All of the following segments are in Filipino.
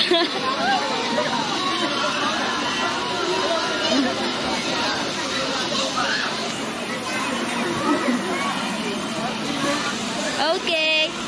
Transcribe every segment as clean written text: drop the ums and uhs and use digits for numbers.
Okay.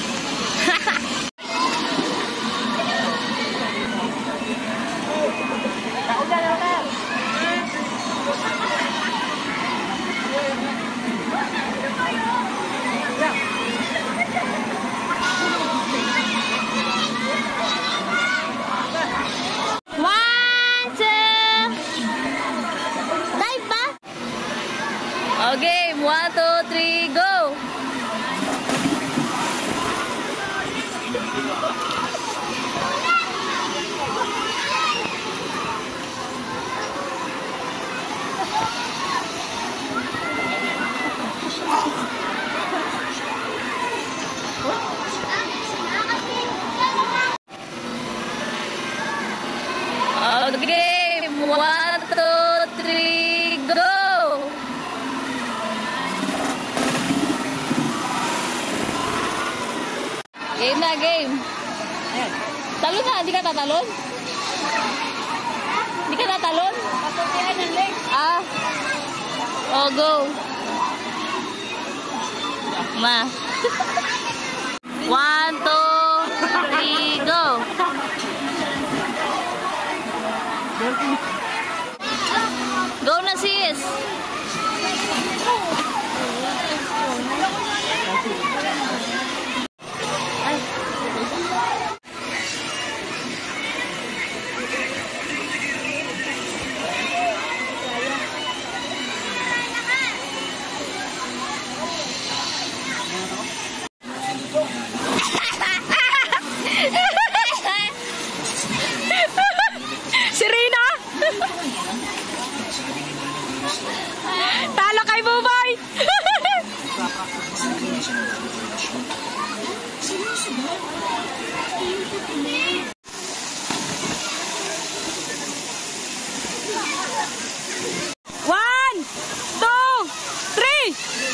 Okay, 1, 2, 3, go! Okay, 1, 2, 3, go! Game na, game. Talon na, hindi ka tatalon? Hindi ka tatalon? Patutuyan ng leg. Ah. Oh, go. Ma. 1, 2, 3, go. Go na, sis. Serena! Talo kay Bubay! One, two, three!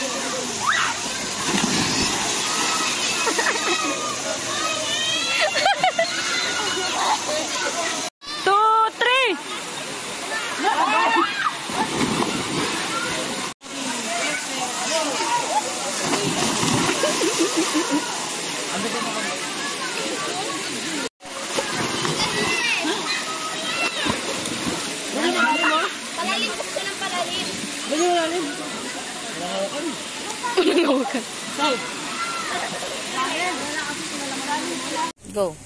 Palalim, buksan ng palalim. Go.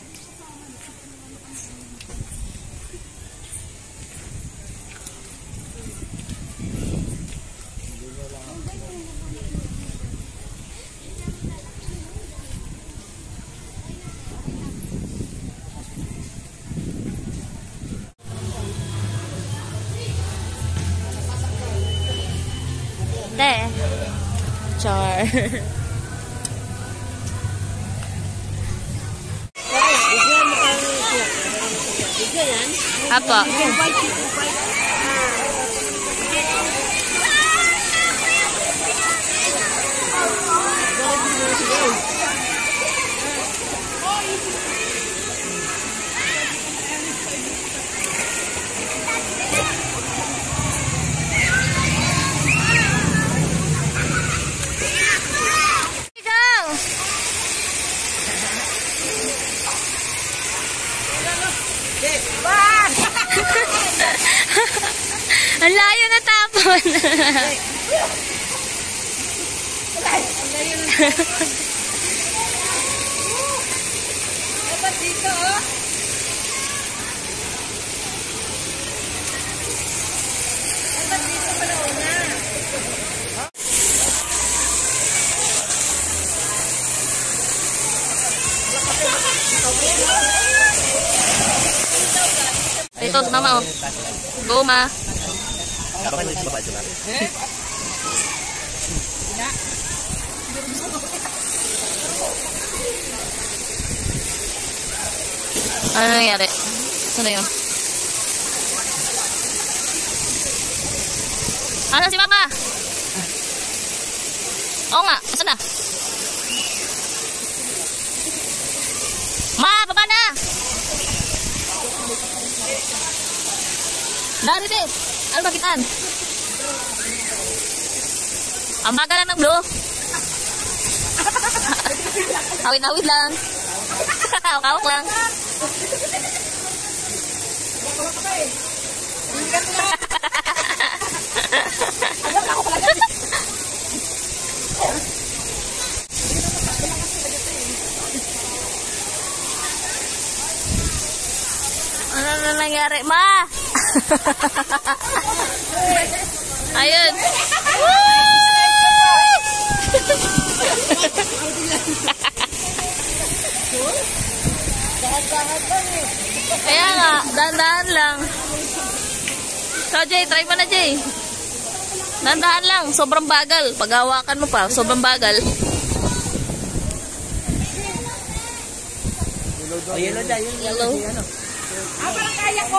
Te. Char. Apa? Ang layo na tapon. Dapat dito, oh. Dapat dito pala una. Ito, mama, oh. Go, ma. Ano nangyari? Ano yun? Ano si mama? Oo nga, saan na? Ma, baba na! Narito. Ano bakitan? Ang baga lang ng blue. Awit-awit lang. Kawak lang. Ano na nangyari, ma? Ayun. Kaya nga, dahan-dahan lang. So, Jay, try mo na, Jay. Dahan-dahan lang, sobrang bagal. Pag hawakan mo pa, sobrang bagal. Oh, yellow dyan. Yellow. Parang kaya ko.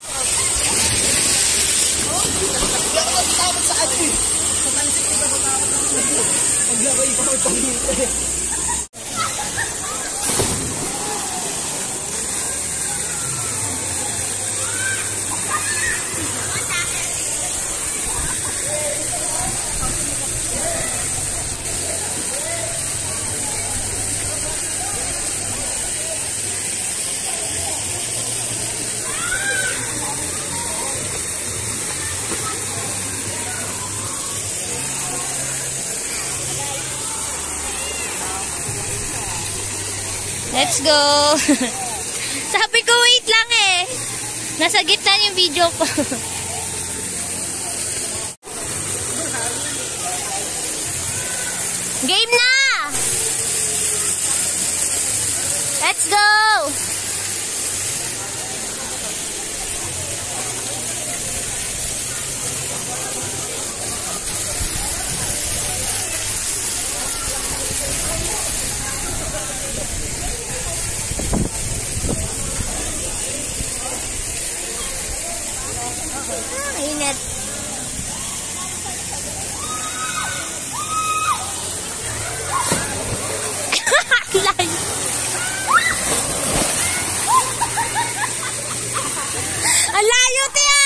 Let's go! Sabi ko wait lang eh. Nasa gitna yung video ko. Game na! Let's go! Init. Ang layo, tiya!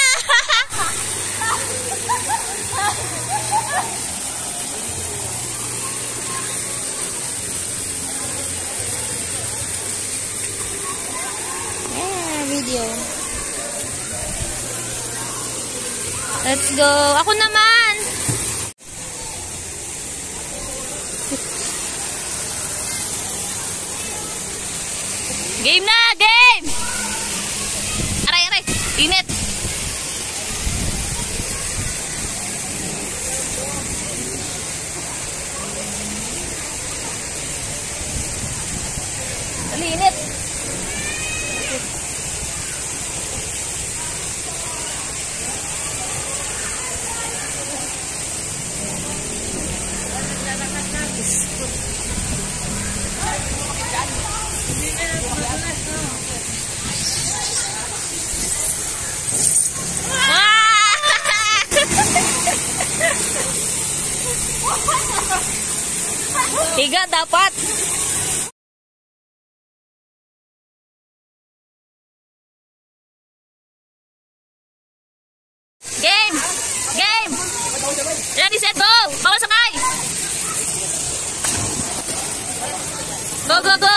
Video. Let's go. Ako naman. Game na, game. Aray, aray. Init. Dali, init. Tiga dapat. Game. Game. Ready, set, go. Bawal sakay. Go, go, go.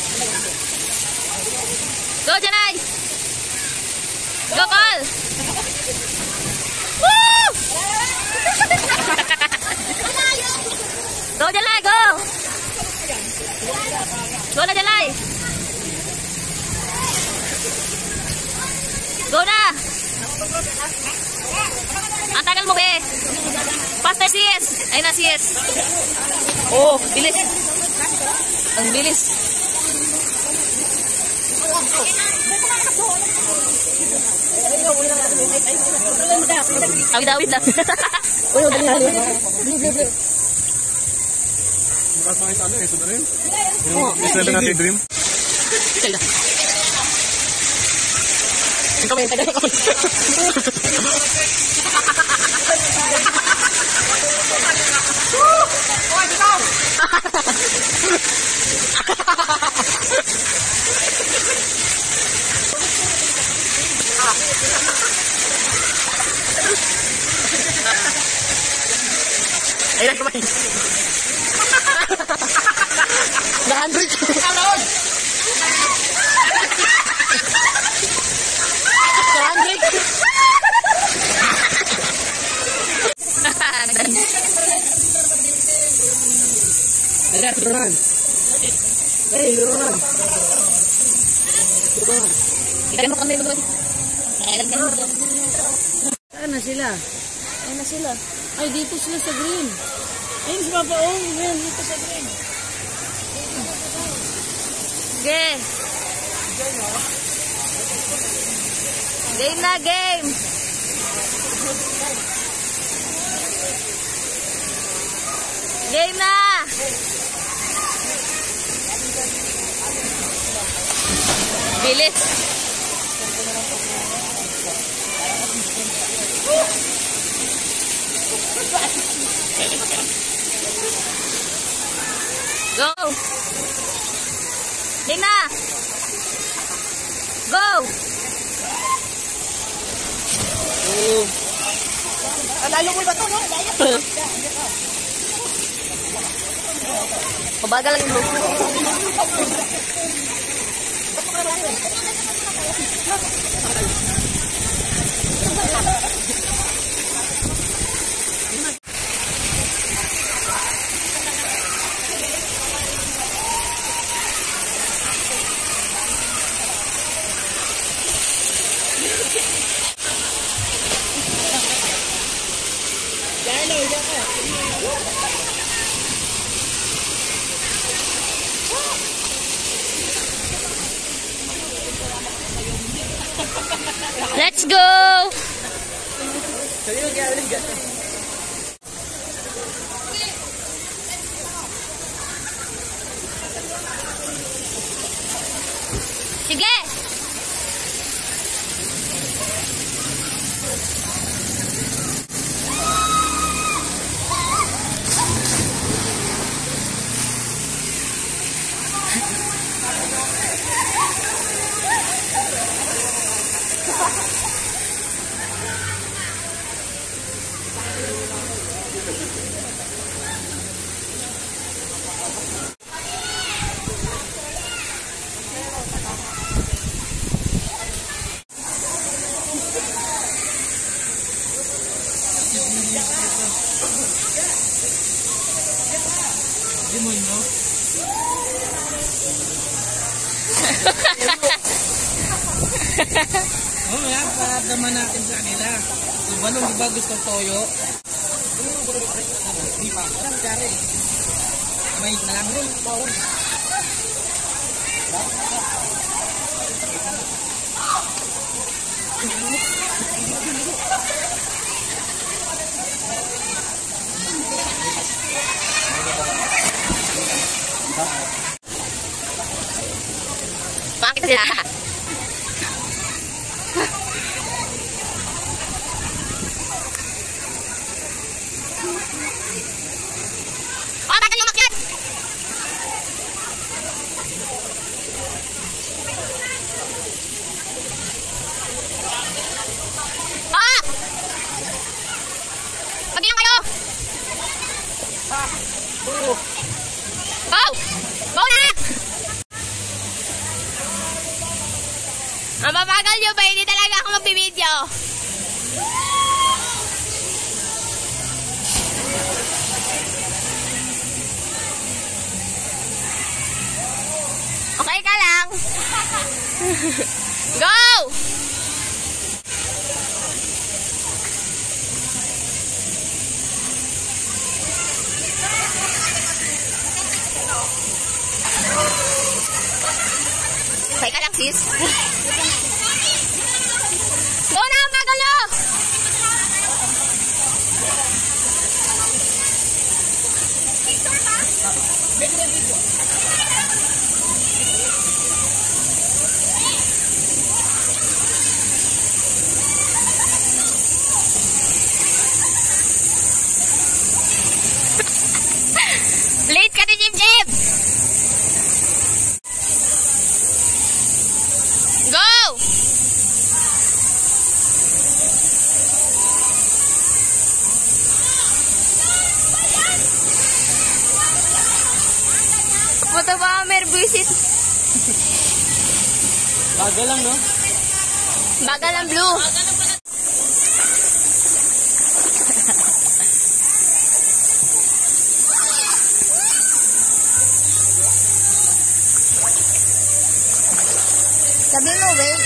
Go, Janay. Go, Call. Woo! Go, Janay, go. Go na, Janay. Go na. Ang tagal mo, be. Faster, CS. Ayun na, CS. Oh, bilis. Ang bilis. Awid-awid lang. Uy, dali. Bili. Bukas mga isa ito na rin. Isa na natin dream. Sige. Ikaw. Ayun kamay. Na-100. Alon! Ayan, turunan. Hey, turunan. Ikan mo kami doon. Saan na sila? Ayun na sila. Ay, dito sila sa green. Ayun si Papa O. Ayun, dito sa green. Sige. Game na, game. Game na. Bilis. Go. Game na. Go. Lalo mo ba ito, no? Pabagal lang yung Let's go! Sige! Demonyo. Oh, yan, paramdaman natin sa kanila. Yung balong, di ba gusto toyo? Di ba? May nalang. Bakit sila? Oh, bakit lumakyat? Oh! Pagbilang kayo! Go! Go na! Ang babagal nyo ba? Hindi talaga ako magbibideo. Okay ka lang? Go! Okay ka lang, sis? Go na, bagal nyo! Late ka na, Jim Jim! Go! to ba, Mer? Visit. Bagal lang, no? Bagal ang blue. Sabi mo, wait.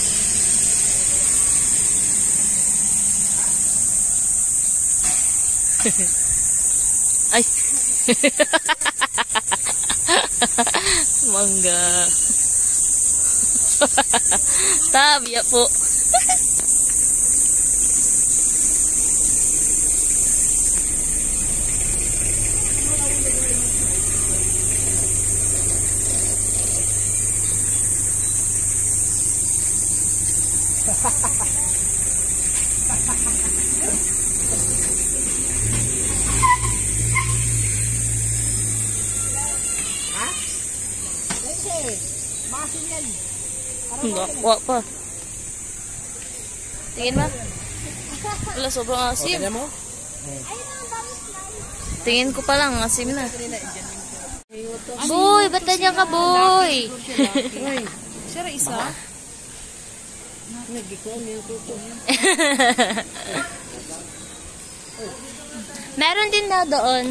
Ay. Mangga. Tabi po. Wak pa. Tingin ba? Wala, sobrang asim. Mo? Tingin ko pa lang, asim na. Boy, ba't nandiyan ka, boy? Sira isa? Meron din na doon.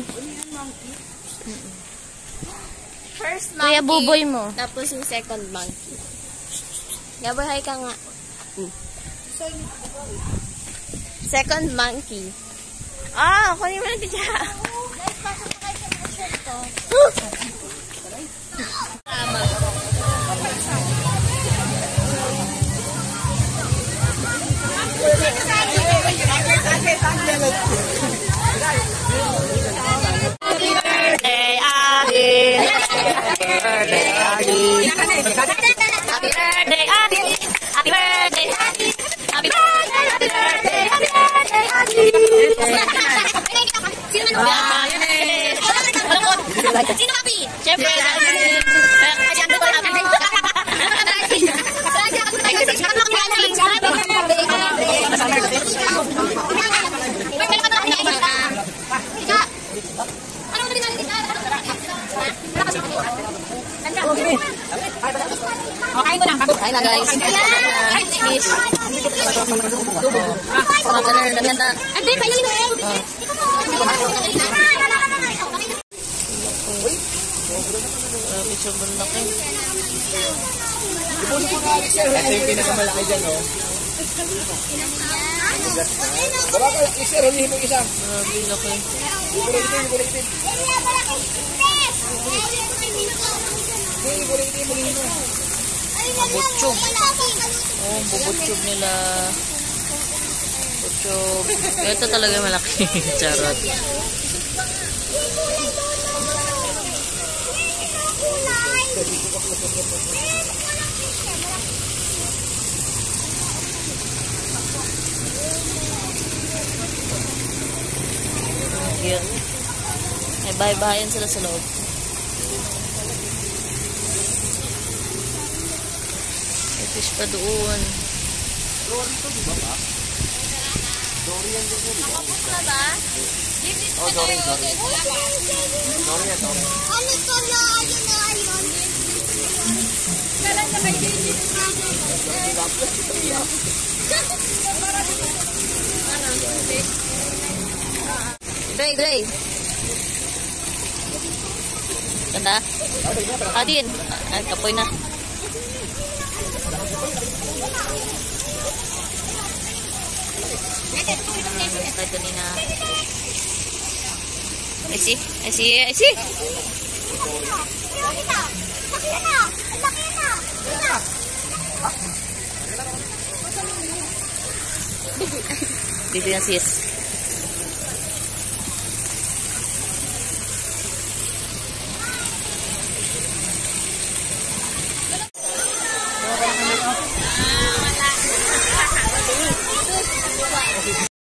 First Kuya monkey. Buboy mo. Tapos yung second monkey. Yaboy, hi ka nga. Second monkey. Ah, kunin mo na siya. Sino happy? Siyempre, kain na guys. Fish. Maganda. Ate, painin mo eh. Grabe, sobrang laki. Ito yung pinakamalaki dyan, no? Wala ka, isa, rolihin mo isa. Grabe, laki. Butchog. Oh, bubutchog nila. Butchog. Ito talaga malaki. Charot. Cute. May bahay-bahayan sila sa loob. May fish pa doon. Ano to na? Ayun na, ayun. Gray, gray. Ganda? Adin. Ay, kapoy na. Tayo kanina. I see. I see. I see. Laki na! Laki na! Laki na! Dito yan sis.